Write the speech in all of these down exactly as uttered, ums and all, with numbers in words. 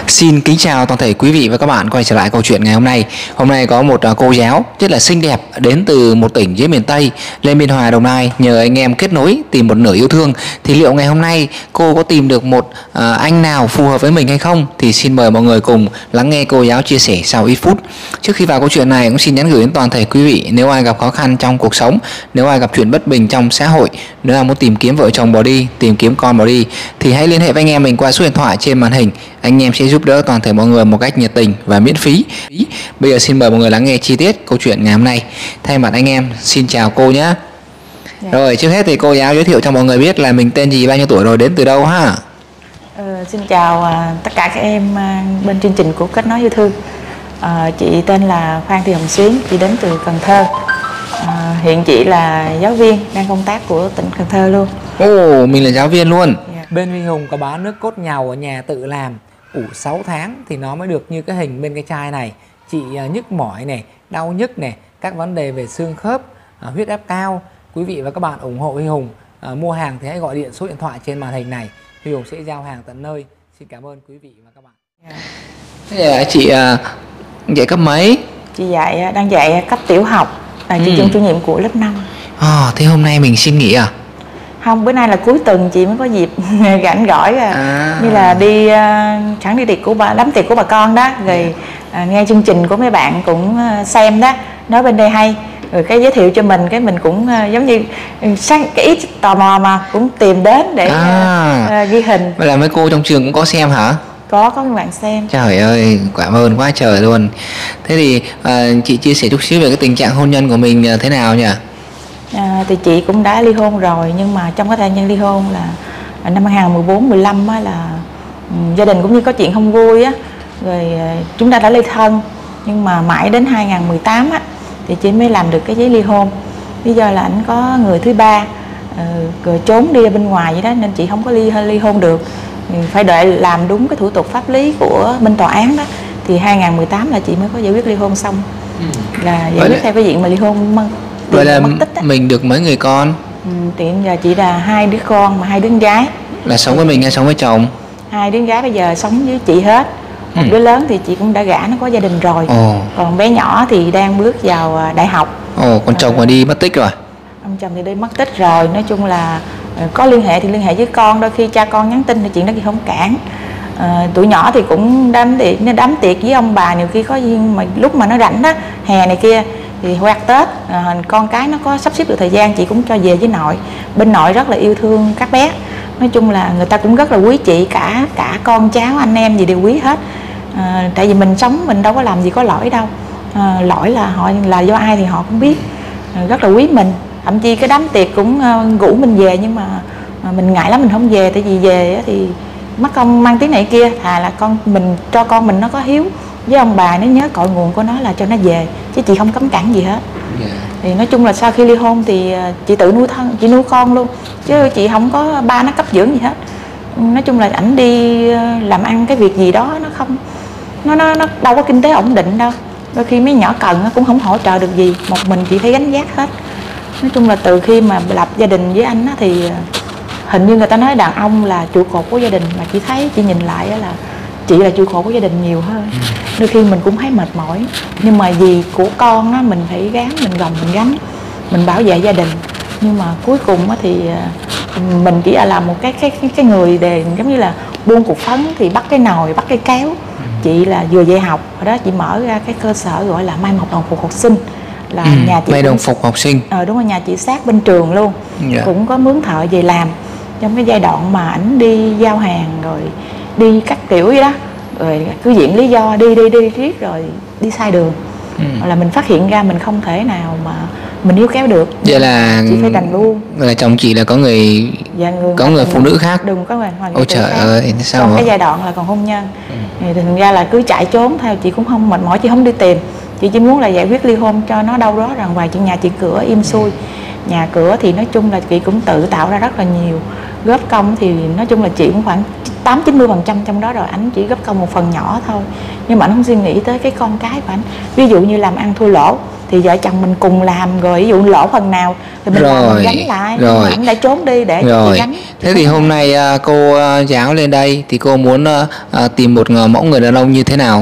Xin kính chào toàn thể quý vị và các bạn quay trở lại câu chuyện ngày hôm nay. Hôm nay có một cô giáo rất là xinh đẹp đến từ một tỉnh dưới miền Tây lên Biên Hòa, Đồng Nai nhờ anh em kết nối tìm một nửa yêu thương. Thì liệu ngày hôm nay cô có tìm được một à, anh nào phù hợp với mình hay không? Thì xin mời mọi người cùng lắng nghe cô giáo chia sẻ sau ít phút. Trước khi vào câu chuyện này cũng xin nhắn gửi đến toàn thể quý vị, nếu ai gặp khó khăn trong cuộc sống, nếu ai gặp chuyện bất bình trong xã hội, nếu ai muốn tìm kiếm vợ chồng bỏ đi, tìm kiếm con bỏ đi, thì hãy liên hệ với anh em mình qua số điện thoại trên màn hình. Anh em sẽ giúp đỡ toàn thể mọi người một cách nhiệt tình và miễn phí. Bây giờ xin mời mọi người lắng nghe chi tiết câu chuyện ngày hôm nay. Thay mặt anh em xin chào cô nhé. Dạ. Rồi trước hết thì cô giáo giới thiệu cho mọi người biết là mình tên gì, bao nhiêu tuổi rồi, đến từ đâu ha? Ờ, xin chào uh, tất cả các em uh, bên chương trình của Kết Nối Yêu Thương. uh, Chị tên là Phan Thị Hồng Xuyến, chị đến từ Cần Thơ. uh, Hiện chị là giáo viên đang công tác của tỉnh Cần Thơ luôn. Ồ, mình là giáo viên luôn. Yeah. Bên Huy Hùng có bán nước cốt nhàu ở nhà tự làm, ủ sáu tháng thì nó mới được như cái hình bên cái chai này. Chị uh, nhức mỏi này, đau nhức này, các vấn đề về xương khớp, uh, huyết áp cao. Quý vị và các bạn ủng hộ Huy Hùng uh, mua hàng thì hãy gọi điện số điện thoại trên màn hình này. Huy Hùng sẽ giao hàng tận nơi. Xin cảm ơn quý vị và các bạn. Yeah. Thế là chị uh, dạy cấp mấy? Chị dạy đang dạy cấp tiểu học, là chị ừ. chủ nhiệm của lớp năm. À, thế hôm nay mình xin nghỉ à? Không, bữa nay là cuối tuần chị mới có dịp rảnh rỗi à. À. Như là đi uh, sẵn đi tiệc của bà, đám tiệc của bà con đó, rồi uh, nghe chương trình của mấy bạn cũng uh, xem đó, nói bên đây hay, rồi cái giới thiệu cho mình, cái mình cũng uh, giống như sáng cái ít tò mò mà cũng tìm đến để à. uh, ghi hình. Vậy là mấy cô trong trường cũng có xem hả? Có, có các bạn xem. Trời ơi, cảm ơn quá trời luôn. Thế thì uh, chị chia sẻ chút xíu về cái tình trạng hôn nhân của mình uh, thế nào nhỉ? À, thì chị cũng đã ly hôn rồi, nhưng mà trong cái thời gian ly hôn là năm hai không một bốn mười lăm á, là um, gia đình cũng như có chuyện không vui á, rồi uh, chúng ta đã ly thân, nhưng mà mãi đến hai không một tám á thì chị mới làm được cái giấy ly hôn. Lý do là ảnh có người thứ ba, uh, rồi trốn đi ở bên ngoài vậy đó, nên chị không có ly ly hôn được, phải đợi làm đúng cái thủ tục pháp lý của bên tòa án đó, thì hai không một tám là chị mới có giải quyết ly hôn xong. Ừ. Là giải quyết theo cái diện mà ly hôn. Vậy là mình được mấy người con? Ừ, hiện giờ chị là hai đứa con, mà hai đứa con gái. Là sống với mình hay sống với chồng? Hai đứa con gái bây giờ sống với chị hết. Một ừ. đứa lớn thì chị cũng đã gả, nó có gia đình rồi. Ồ. Còn bé nhỏ thì đang bước vào đại học. Ồ, còn chồng mà đi mất tích rồi? Ông chồng thì đi mất tích rồi. Nói chung là có liên hệ thì liên hệ với con, đôi khi cha con nhắn tin thì chuyện đó thì không cản. À, tụi nhỏ thì cũng đám tiệc, nên đám tiệc với ông bà nhiều khi có duyên, mà lúc mà nó rảnh đó, hè này kia thì quạt Tết, à, con cái nó có sắp xếp được thời gian, chị cũng cho về với nội. Bên nội rất là yêu thương các bé, nói chung là người ta cũng rất là quý chị, cả cả con cháu anh em gì đều quý hết. À, tại vì mình sống mình đâu có làm gì có lỗi đâu, à, lỗi là họ là do ai thì họ cũng biết, à, rất là quý mình. Thậm chí cái đám tiệc cũng uh, rủ mình về, nhưng mà uh, mình ngại lắm, mình không về, tại vì về thì mất công mang tiếng này kia, thà là con mình cho con mình nó có hiếu với ông bà, nó nhớ cội nguồn của nó là cho nó về, chứ chị không cấm cản gì hết. Yeah. Thì nói chung là sau khi ly hôn thì chị tự nuôi thân, chị nuôi con luôn, chứ chị không có ba nó cấp dưỡng gì hết. Nói chung là ảnh đi làm ăn cái việc gì đó, nó không nó nó, nó đâu có kinh tế ổn định đâu, đôi khi mấy nhỏ cần nó cũng không hỗ trợ được gì, một mình chị phải gánh vác hết. Nói chung là từ khi mà lập gia đình với anh á, thì hình như người ta nói đàn ông là trụ cột của gia đình, mà chị thấy chị nhìn lại là chị là trụ cột của gia đình nhiều hơn. Đôi khi mình cũng thấy mệt mỏi, nhưng mà vì của con á, mình phải gắng, mình gồng mình gánh, mình bảo vệ gia đình. Nhưng mà cuối cùng á, thì mình chỉ là một cái cái cái người để giống như là buôn cục phấn thì bắt cái nồi, bắt cái kéo. Chị là vừa dạy học, ở đó chị mở ra cái cơ sở gọi là may một đồng phục học sinh, là ừ, nhà chị may đồng phục học sinh. Ờ đúng rồi, nhà chị sát bên trường luôn. Yeah. Cũng có mướn thợ về làm trong cái giai đoạn mà ảnh đi giao hàng rồi đi các kiểu vậy đó, rồi cứ viện lý do đi đi đi riết rồi đi sai đường. Ừ. Là mình phát hiện ra mình không thể nào mà mình níu kéo được. Vậy là chị phải đành luôn. Là chồng chị là có người, dạ, người có người phụ nữ khác. Đừng có người ngoài. Ôi trời ơi, sao trong cái giai đoạn là còn hôn nhân. Ừ. Thì thành ra là cứ chạy trốn theo, chị cũng không mệt mỏi, chị không đi tìm. Chị chỉ muốn là giải quyết ly hôn cho nó đâu đó rằng vài chuyện nhà chị cửa im xuôi. Nhà cửa thì nói chung là chị cũng tự tạo ra rất là nhiều. Góp công thì nói chung là chị cũng khoảng tám chín mươi phần trăm trong đó rồi, ảnh chỉ góp công một phần nhỏ thôi. Nhưng mà anh không suy nghĩ tới cái con cái của ảnh. Ví dụ như làm ăn thua lỗ thì vợ chồng mình cùng làm, rồi ví dụ lỗ phần nào thì mình làm mình gánh lại. Rồi. Mà anh đã trốn đi để rồi. chị gánh. Thế thì hôm nay cô giáo lên đây thì cô muốn tìm một mẫu người đàn ông như thế nào?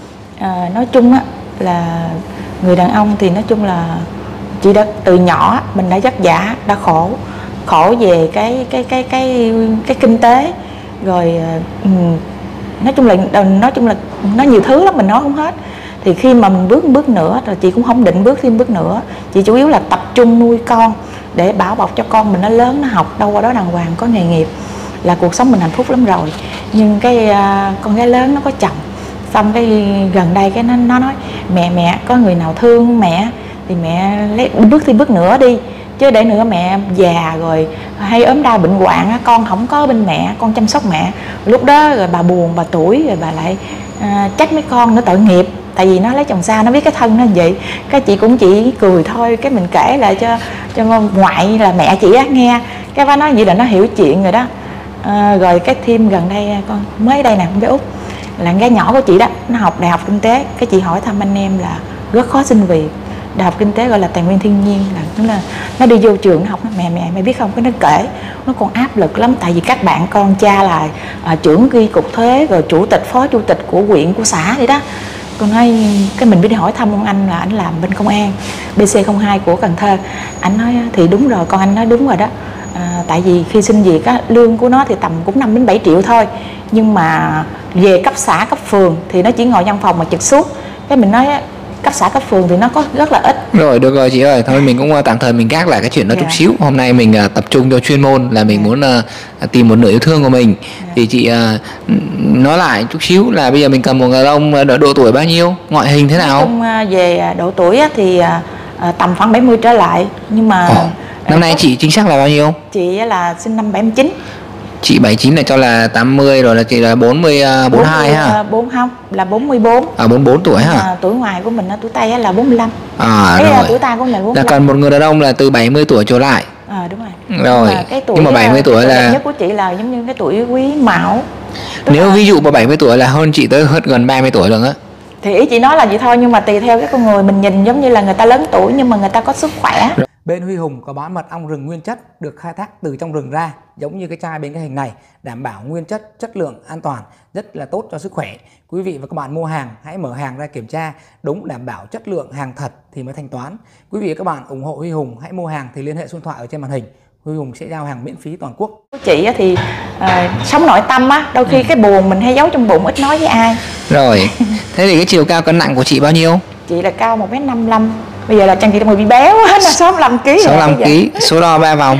À, nói chung á là người đàn ông thì nói chung là chị đã từ nhỏ mình đã vất vả, đã khổ khổ về cái cái cái cái cái kinh tế, rồi um, nói chung là nói chung là nó nhiều thứ lắm mình nói không hết. Thì khi mà mình bước bước nữa rồi chị cũng không định bước thêm bước nữa, chị chủ yếu là tập trung nuôi con để bảo bọc cho con mình nó lớn, nó học đâu qua đó đàng hoàng, có nghề nghiệp là cuộc sống mình hạnh phúc lắm rồi. Nhưng cái uh, con gái lớn nó có chồng, xong cái gần đây cái nó, nó nói mẹ mẹ có người nào thương mẹ thì mẹ lấy bước thêm bước nữa đi, chứ để nữa mẹ già rồi hay ốm đau bệnh hoạn á, con không có bên mẹ, con chăm sóc mẹ, lúc đó rồi bà buồn, bà tuổi, rồi bà lại à, trách mấy con nữa, tội nghiệp. Tại vì nó lấy chồng xa, nó biết cái thân nó vậy. Cái chị cũng chỉ cười thôi, cái mình kể lại cho cho ngoại là mẹ chị á nghe, cái bà nói vậy là nó hiểu chuyện rồi đó. À, rồi cái thêm gần đây con mới đây nè, con bé Út là con gái nhỏ của chị đó, nó học đại học kinh tế. Cái chị hỏi thăm anh em là rất khó xin việc, đại học kinh tế gọi là tài nguyên thiên nhiên, là nó là nó đi vô trường nó học, nó mẹ mẹ mày biết không, cái nó kể nó còn áp lực lắm. Tại vì các bạn con cha là à, trưởng ghi cục thuế, rồi chủ tịch phó chủ tịch của huyện của xã vậy đó. Con nói cái mình mới đi hỏi thăm ông anh là anh làm bên công an bê xê không hai của Cần Thơ. Anh nói thì đúng rồi con, anh nói đúng rồi đó. À, tại vì khi xin việc á, lương của nó thì tầm cũng năm đến bảy triệu thôi, nhưng mà về cấp xã cấp phường thì nó chỉ ngồi văn phòng mà trực suốt. Cái mình nói cấp xã cấp phường thì nó có rất là ít. Rồi được rồi chị ơi, thôi mình cũng tạm thời mình gác lại cái chuyện đó yeah. chút xíu. Hôm nay mình uh, tập trung cho chuyên môn là mình yeah. muốn uh, tìm một nửa yêu thương của mình. yeah. Thì chị uh, nói lại chút xíu là bây giờ mình cần một người đàn ông độ tuổi bao nhiêu, ngoại hình thế nào? Trong, uh, về độ tuổi á, thì uh, tầm khoảng bảy mươi trở lại. Nhưng mà oh. Năm nay chị chính xác là bao nhiêu? Chị là sinh năm bảy mươi chín. Chị bảy mươi chín là cho là tám mươi rồi, là chị là bốn mươi, bốn mươi hai ha? bốn không, là bốn mươi bốn. À bốn mươi bốn tuổi hả? À, tuổi ngoài của mình, tuổi Tây là bốn mươi lăm. À đấy rồi. Là tuổi ta của mình là bốn mươi lăm. Là cần một người đàn ông là từ bảy mươi tuổi trở lại. À đúng rồi. Rồi. Nhưng mà, cái tuổi nhưng mà bảy mươi tuổi là nhất của chị là giống như cái tuổi Quý Mão. Nếu ví dụ mà bảy mươi tuổi là hơn chị tới hơn gần ba mươi tuổi rồi á. Thì ý chị nói là vậy thôi, nhưng mà tùy theo cái con người mình nhìn giống như là người ta lớn tuổi nhưng mà người ta có sức khỏe. Bên Huy Hùng có bán mật ong rừng nguyên chất được khai thác từ trong rừng ra, giống như cái chai bên cái hình này, đảm bảo nguyên chất, chất lượng, an toàn, rất là tốt cho sức khỏe. Quý vị và các bạn mua hàng hãy mở hàng ra kiểm tra đúng, đảm bảo chất lượng hàng thật thì mới thanh toán. Quý vị và các bạn ủng hộ Huy Hùng hãy mua hàng thì liên hệ số điện thoại ở trên màn hình. Huy Hùng sẽ giao hàng miễn phí toàn quốc. Chị thì uh, sống nội tâm á, đôi khi ừ. cái buồn mình hay giấu trong bụng, ít nói với ai. Rồi, thế thì cái chiều cao cân nặng của chị bao nhiêu? Chị là cao một mét năm mươi lăm. Bây giờ là chân chị đang bị béo hết, là sáu mươi lăm ký. sáu mươi lăm ký, số đo ba vòng.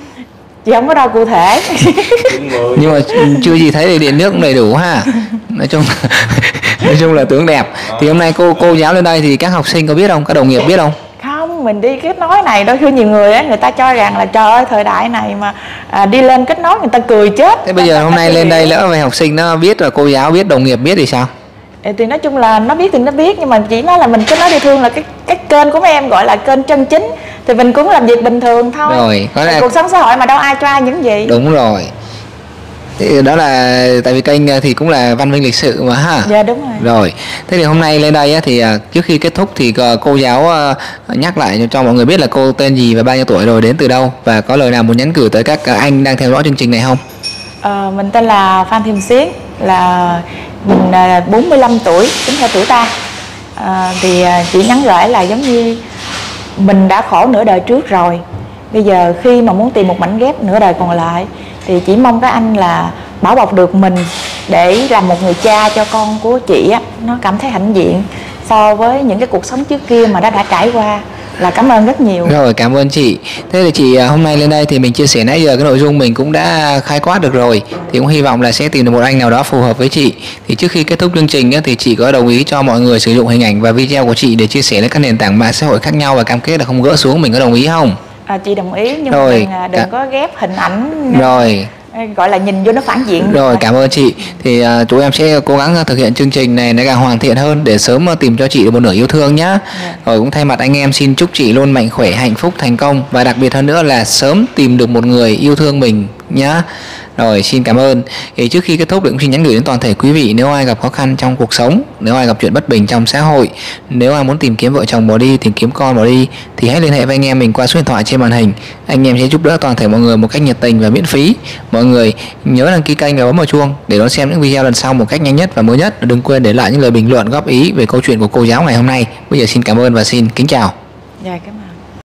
Chị không có đo cụ thể. Nhưng mà chưa gì thấy thì điện nước cũng đầy đủ ha. Nói chung nói chung là tướng đẹp. Thì hôm nay cô cô giáo lên đây thì các học sinh có biết không, các đồng nghiệp biết không? Không, mình đi kết nối này đôi khi nhiều người á, người ta cho rằng là trời ơi thời đại này mà à, đi lên kết nối người ta cười chết. Thế bây giờ hôm nay lên đây lỡ về học sinh nó biết rồi, cô giáo biết, đồng nghiệp biết thì sao? Thì nói chung là nó biết thì nó biết, nhưng mà chỉ nói là mình kết nối địa phương là cái cái kênh của mấy em gọi là kênh chân chính, thì mình cũng làm việc bình thường thôi. Rồi, có lẽ... cuộc sống xã hội mà đâu ai cho ai những gì. Đúng rồi. Thì đó là tại vì kênh thì cũng là văn minh lịch sự mà ha. Dạ đúng rồi. Rồi, thế thì hôm nay lên đây thì trước khi kết thúc thì cô giáo nhắc lại cho mọi người biết là cô tên gì và bao nhiêu tuổi rồi, đến từ đâu, và có lời nào muốn nhắn gửi tới các anh đang theo dõi chương trình này không? À, mình tên là Phan Thiêm Xuyến, là mình bốn mươi lăm tuổi, tính theo tuổi ta. À, thì chị nhắn gửi là giống như mình đã khổ nửa đời trước rồi, bây giờ khi mà muốn tìm một mảnh ghép nửa đời còn lại thì chỉ mong các anh là bảo bọc được mình để làm một người cha cho con của chị á, nó cảm thấy hãnh diện so với những cái cuộc sống trước kia mà đã đã trải qua. Là cảm ơn rất nhiều. Rồi, cảm ơn chị. Thế thì chị hôm nay lên đây thì mình chia sẻ nãy giờ cái nội dung mình cũng đã khai quát được rồi, thì cũng hy vọng là sẽ tìm được một anh nào đó phù hợp với chị. Thì trước khi kết thúc chương trình thì chị có đồng ý cho mọi người sử dụng hình ảnh và video của chị để chia sẻ lên các nền tảng mạng xã hội khác nhau và cam kết là không gỡ xuống, mình có đồng ý không? À, chị đồng ý, nhưng rồi, mà đừng, đừng có ghép hình ảnh rồi gọi là nhìn vô nó phản diện. Rồi, cảm ơn chị. Thì uh, chúng em sẽ cố gắng thực hiện chương trình này nó càng hoàn thiện hơn để sớm uh, tìm cho chị được một nửa yêu thương nhá. Yeah. Rồi cũng thay mặt anh em xin chúc chị luôn mạnh khỏe, hạnh phúc, thành công, và đặc biệt hơn nữa là sớm tìm được một người yêu thương mình nhá. Rồi, xin cảm ơn. Thì trước khi kết thúc, cũng xin nhắn gửi đến toàn thể quý vị, nếu ai gặp khó khăn trong cuộc sống, nếu ai gặp chuyện bất bình trong xã hội, nếu ai muốn tìm kiếm vợ chồng bỏ đi, tìm kiếm con bỏ đi, thì hãy liên hệ với anh em mình qua số điện thoại trên màn hình. Anh em sẽ giúp đỡ toàn thể mọi người một cách nhiệt tình và miễn phí. Mọi người nhớ đăng ký kênh và bấm vào chuông để đón xem những video lần sau một cách nhanh nhất và mới nhất. Đừng quên để lại những lời bình luận góp ý về câu chuyện của cô giáo ngày hôm nay. Bây giờ xin cảm ơn và xin kính chào. Dạ, cảm ơn.